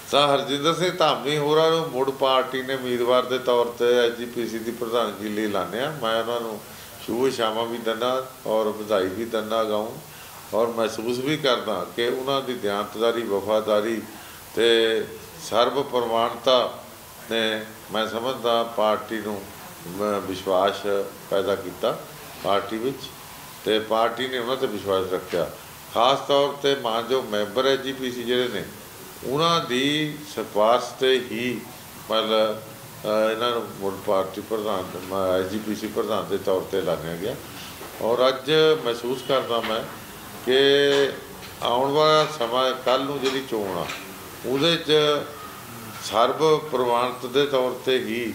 ਤਾਂ ਹਰਜਿੰਦਰ ਸਿੰਘ ਧਾਮੀ ਹੋਰਾਂ ਨੂੰ ਮੁੜ ਪਾਰਟੀ ਨੇ ਉਮੀਦਵਾਰ ਦੇ ਤੌਰ ਤੇ ਐਸਜੀਪੀਸੀ ਦੀ ਪ੍ਰਧਾਨਗੀ ਲਈ ਲਾਣਿਆ। ਮੈਂ ਉਹਨਾਂ ਨੂੰ ਸ਼ੁਭ ਸ਼ਾਮਾਂ ਵੀ ਦਿੰਦਾ ਔਰ ਵਧਾਈ ਵੀ ਦਿੰਦਾ ਗਾਉਂ ਔਰ ਮਹਿਸੂਸ ਵੀ ਕਰਦਾ ਕਿ ਉਹਨਾਂ ਦੀ ਦਿਆਨਤਦਾਰੀ, ਵਫਾਦਾਰੀ ਤੇ ਸਰਬ ਪ੍ਰਵਾਨਤਾ ਨੇ ਮੈਂ ਸਮਝਦਾ ਪਾਰਟੀ ਨੂੰ ਵਿਸ਼ਵਾਸ ਪੈਦਾ ਕੀਤਾ ਪਾਰਟੀ ਵਿੱਚ, ਤੇ ਪਾਰਟੀ ਨੇ ਉਹਨਾਂ 'ਤੇ ਵਿਸ਼ਵਾਸ ਰੱਖਿਆ। ਖਾਸ ਤੌਰ 'ਤੇ ਮਾਨਯੋਗ ਮੈਂਬਰ ਐਸਜੀਪੀਸੀ ਜਿਹੜੇ ਨੇ ਉਹਨਾਂ ਦੀ ਸਿਫਾਰਿਸ਼ 'ਤੇ ਹੀ ਮਤਲਬ ਇਹਨਾਂ ਨੂੰ ਮੁੜ ਪਾਰਟੀ ਪ੍ਰਧਾਨ ਐਸਜੀਪੀਸੀ ਪ੍ਰਧਾਨ ਦੇ ਤੌਰ 'ਤੇ ਲਾਣਿਆ ਗਿਆ। ਔਰ ਅੱਜ ਮਹਿਸੂਸ ਕਰਦਾ ਮੈਂ ਕਿ ਆਉਣ ਵਾਲਾ ਸਮਾਂ, ਕੱਲ੍ਹ ਨੂੰ ਜਿਹੜੀ ਚੋਣ ਆ ਉਹਦੇ 'ਚ ਸਰਬ ਪ੍ਰਵਾਨਤ ਦੇ ਤੌਰ 'ਤੇ ਹੀ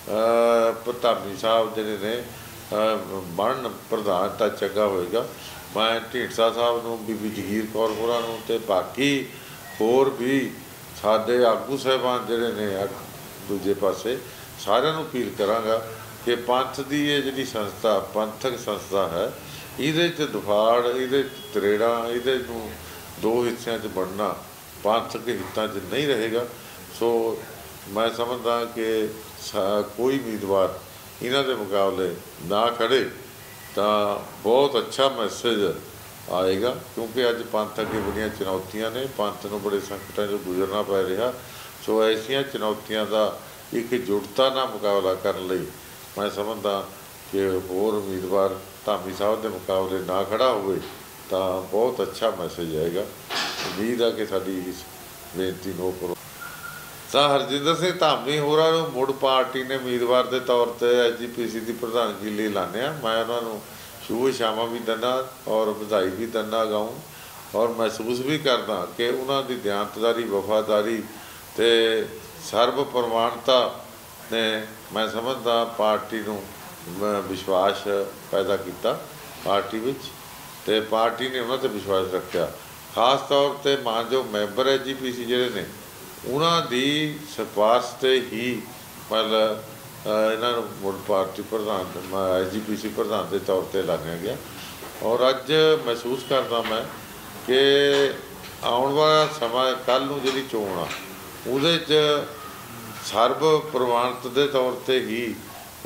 ਧਾਮੀ ਸਾਹਿਬ ਜਿਹੜੇ ਨੇ ਬਣਨ ਪ੍ਰਧਾਨ ਤਾਂ ਚੰਗਾ ਹੋਏਗਾ। ਮੈਂ ਢੀਂਡਸਾ ਸਾਹਿਬ ਨੂੰ, ਬੀਬੀ ਜਗੀਰ ਕੌਰ ਹੋਰਾਂ ਨੂੰ ਅਤੇ ਬਾਕੀ ਹੋਰ ਵੀ ਸਾਡੇ ਆਗੂ ਸਾਹਿਬਾਨ ਜਿਹੜੇ ਨੇ ਦੂਜੇ ਪਾਸੇ, ਸਾਰਿਆਂ ਨੂੰ ਅਪੀਲ ਕਰਾਂਗਾ ਕਿ ਪੰਥ ਦੀ ਇਹ ਜਿਹੜੀ ਸੰਸਥਾ, ਪੰਥਕ ਸੰਸਥਾ ਹੈ, ਇਹਦੇ 'ਚ ਦੁਫਾੜ, ਇਹਦੇ 'ਚ ਤਰੇੜਾਂ, ਇਹਦੇ ਨੂੰ ਦੋ ਹਿੱਸਿਆਂ 'ਚ ਵੰਡਣਾ ਪੰਥਕ ਹਿੱਤਾਂ 'ਚ ਨਹੀਂ ਰਹੇਗਾ। ਸੋ ਮੈਂ ਸਮਝਦਾ ਕਿ ਕੋਈ ਉਮੀਦਵਾਰ ਇਹਨਾਂ ਦੇ ਮੁਕਾਬਲੇ ਨਾ ਖੜ੍ਹੇ ਤਾਂ ਬਹੁਤ ਅੱਛਾ ਮੈਸੇਜ ਆਏਗਾ, ਕਿਉਂਕਿ ਅੱਜ ਪੰਥ ਅੱਗੇ ਬੜੀਆਂ ਚੁਣੌਤੀਆਂ ਨੇ, ਪੰਥ ਨੂੰ ਬੜੇ ਸੰਕਟਾਂ 'ਚੋਂ ਗੁਜ਼ਰਨਾ ਪੈ ਰਿਹਾ। ਸੋ ਐਸੀਆਂ ਚੁਣੌਤੀਆਂ ਦਾ ਇੱਕ ਜੁਟਤਾ ਨਾਲ ਮੁਕਾਬਲਾ ਕਰਨ ਲਈ ਮੈਂ ਸਮਝਦਾ ਕਿ ਹੋਰ ਉਮੀਦਵਾਰ ਧਾਮੀ ਸਾਹਿਬ ਦੇ ਮੁਕਾਬਲੇ ਨਾ ਖੜ੍ਹਾ ਹੋਵੇ ਤਾਂ ਬਹੁਤ ਅੱਛਾ ਮੈਸੇਜ ਆਏਗਾ। ਉਮੀਦ ਆ ਕਿ ਸਾਡੀ ਇਸ ਬੇਨਤੀ ਨੂੰ ਕਰੋ। ਤਾਂ ਹਰਜਿੰਦਰ ਸਿੰਘ ਧਾਮੀ ਹੋਰਾਂ ਨੂੰ ਮੁੜ ਪਾਰਟੀ ਨੇ ਉਮੀਦਵਾਰ ਦੇ ਤੌਰ 'ਤੇ ਐਸਜੀਪੀਸੀ ਦੀ ਪ੍ਰਧਾਨਗੀ ਲਈ ਲਾਣਿਆ। ਮੈਂ ਉਹਨਾਂ ਨੂੰ ਸ਼ੁਭ ਸ਼ਾਮਾਂ ਵੀ ਦਿੰਦਾ ਔਰ ਵਧਾਈ ਵੀ ਦਿੰਦਾ ਗਾਉਂ ਔਰ ਮਹਿਸੂਸ ਵੀ ਕਰਦਾ ਕਿ ਉਹਨਾਂ ਦੀ ਦਿਆਨਤਦਾਰੀ, ਵਫਾਦਾਰੀ ਤੇ ਸਰਬ ਪ੍ਰਵਾਨਤਾ ਨੇ ਮੈਂ ਸਮਝਦਾ ਪਾਰਟੀ ਨੂੰ ਵਿਸ਼ਵਾਸ ਪੈਦਾ ਕੀਤਾ ਪਾਰਟੀ ਵਿੱਚ, ਤੇ ਪਾਰਟੀ ਨੇ ਉਹਨਾਂ 'ਤੇ ਵਿਸ਼ਵਾਸ ਰੱਖਿਆ। ਖਾਸ ਤੌਰ 'ਤੇ ਮਾਨਯੋਗ ਮੈਂਬਰ ਐਸਜੀਪੀਸੀ ਜਿਹੜੇ ਨੇ ਉਹਨਾਂ ਦੀ ਸਿਫਾਰਿਸ਼ 'ਤੇ ਹੀ ਮਤਲਬ ਇਹਨਾਂ ਨੂੰ ਮੁੜ ਪਾਰਟੀ ਪ੍ਰਧਾਨ ਐਸਜੀਪੀਸੀ ਪ੍ਰਧਾਨ ਦੇ ਤੌਰ 'ਤੇ ਲਾਣਿਆ ਗਿਆ। ਔਰ ਅੱਜ ਮਹਿਸੂਸ ਕਰਦਾ ਮੈਂ ਕਿ ਆਉਣ ਵਾਲਾ ਸਮਾਂ, ਕੱਲ੍ਹ ਨੂੰ ਜਿਹੜੀ ਚੋਣ ਆ ਉਹਦੇ 'ਚ ਸਰਬ ਪ੍ਰਵਾਨਤ ਦੇ ਤੌਰ 'ਤੇ ਹੀ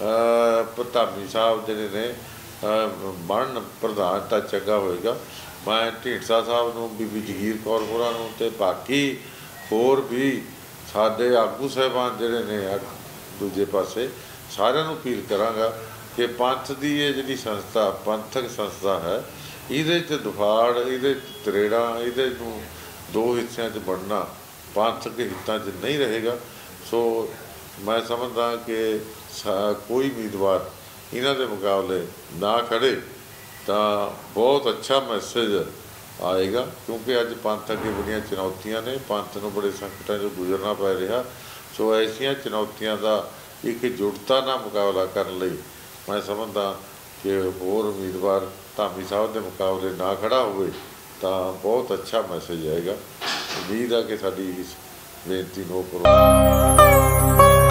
ਧਾਮੀ ਸਾਹਿਬ ਜਿਹੜੇ ਨੇ ਬਣਨ ਪ੍ਰਧਾਨ ਤਾਂ ਚੰਗਾ ਹੋਏਗਾ। ਮੈਂ ਢੀਂਡਸਾ ਸਾਹਿਬ ਨੂੰ, ਬੀਬੀ ਜਗੀਰ ਕੌਰ ਹੋਰਾਂ ਨੂੰ ਅਤੇ ਬਾਕੀ ਹੋਰ ਵੀ ਸਾਡੇ ਆਗੂ ਸਾਹਿਬਾਨ ਜਿਹੜੇ ਨੇ ਦੂਜੇ ਪਾਸੇ, ਸਾਰਿਆਂ ਨੂੰ ਅਪੀਲ ਕਰਾਂਗਾ ਕਿ ਪੰਥ ਦੀ ਇਹ ਜਿਹੜੀ ਸੰਸਥਾ, ਪੰਥਕ ਸੰਸਥਾ ਹੈ, ਇਹਦੇ 'ਚ ਦੁਫਾੜ, ਇਹਦੇ 'ਚ ਤਰੇੜਾਂ, ਇਹਦੇ ਨੂੰ ਦੋ ਹਿੱਸਿਆਂ 'ਚ ਵੰਡਣਾ ਪੰਥਕ ਹਿੱਤਾਂ 'ਚ ਨਹੀਂ ਰਹੇਗਾ। ਸੋ ਮੈਂ ਸਮਝਦਾ ਕਿ ਕੋਈ ਉਮੀਦਵਾਰ ਇਹਨਾਂ ਦੇ ਮੁਕਾਬਲੇ ਨਾ ਖੜ੍ਹੇ ਤਾਂ ਬਹੁਤ ਅੱਛਾ ਮੈਸੇਜ ਆਏਗਾ, ਕਿਉਂਕਿ ਅੱਜ ਪੰਥ ਅੱਗੇ ਬੜੀਆਂ ਚੁਣੌਤੀਆਂ ਨੇ, ਪੰਥ ਨੂੰ ਬੜੇ ਸੰਕਟਾਂ 'ਚੋਂ ਗੁਜ਼ਰਨਾ ਪੈ ਰਿਹਾ। ਸੋ ਐਸੀਆਂ ਚੁਣੌਤੀਆਂ ਦਾ ਇੱਕ ਜੁਟਤਾ ਨਾਲ ਮੁਕਾਬਲਾ ਕਰਨ ਲਈ ਮੈਂ ਸਮਝਦਾ ਕਿ ਹੋਰ ਉਮੀਦਵਾਰ ਧਾਮੀ ਸਾਹਿਬ ਦੇ ਮੁਕਾਬਲੇ ਨਾ ਖੜ੍ਹਾ ਹੋਵੇ ਤਾਂ ਬਹੁਤ ਅੱਛਾ ਮੈਸੇਜ ਆਏਗਾ। ਉਮੀਦ ਆ ਕਿ ਸਾਡੀ ਇਸ ਬੇਨਤੀ ਨੂੰ ਕਰੋ।